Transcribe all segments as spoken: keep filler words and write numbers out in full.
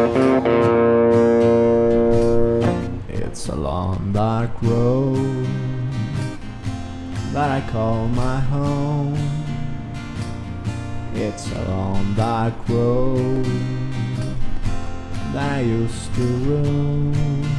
It's a long dark road that I call my home. It's a long dark road that I used to roam.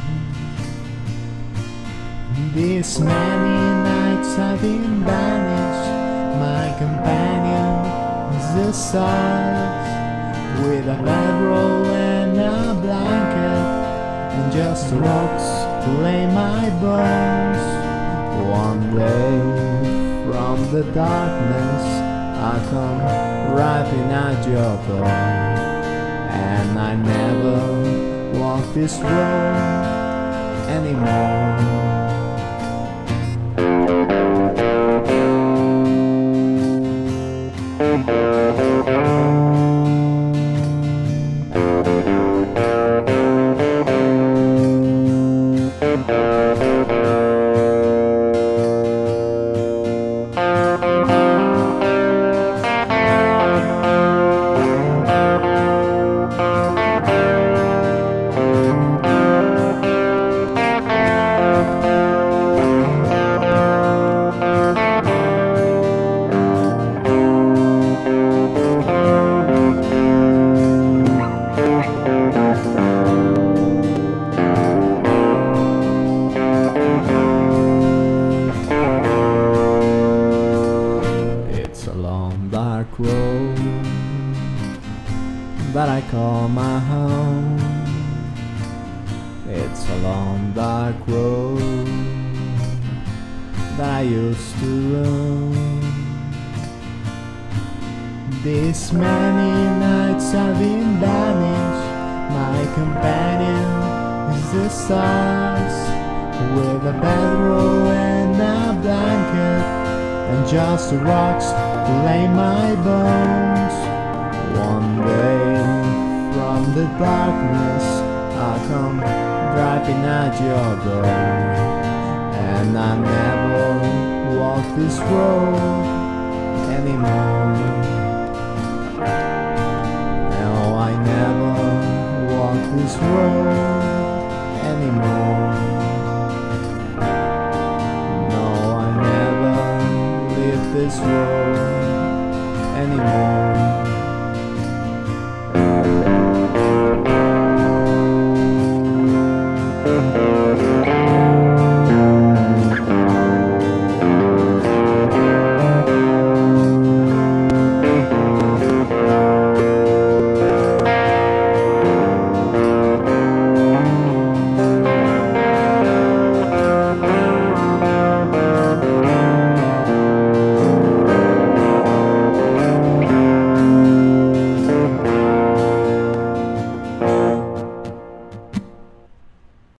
These many nights I've been banished. My companion is the stars, with a bedroll and a blanket, and just rocks to lay my bones. One day from the darkness I come rapping at your door, and I never walk this road anymore. Dark road that I call my home. It's a long dark road that I used to roam. These many nights I've been banished. My companion is the stars, with a bedroll and a blanket, and just the rocks to lay my bones. One day from the darkness I'll come driving at your door, and I never walk this road anymore. No, I never walk this road anymore. No, I never leave this road anymore.